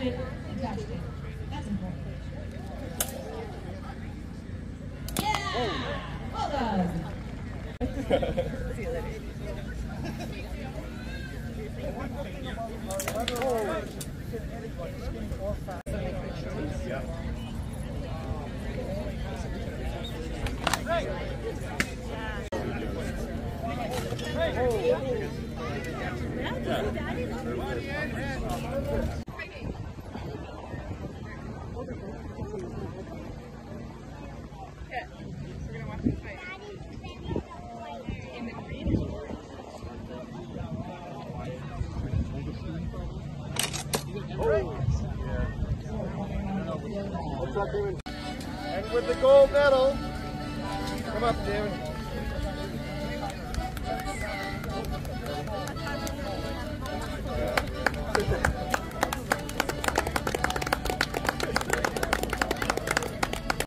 it, and touched it. That's important. Yeah! Well done. See you later. And with the gold medal, come up, David.